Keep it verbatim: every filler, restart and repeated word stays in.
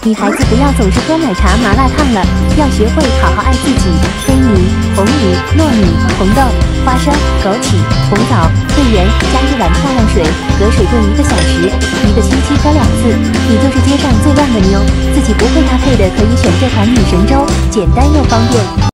女孩子不要总是喝奶茶、麻辣烫了，要学会好好爱自己。黑米、红米、糯米、红豆、花生、枸杞、红枣、桂圆，加一碗漂亮水，隔水炖一个小时，一个星期喝两次，你就是街上最靓的妞。自己不会搭配的可以选这款女神粥，简单又方便。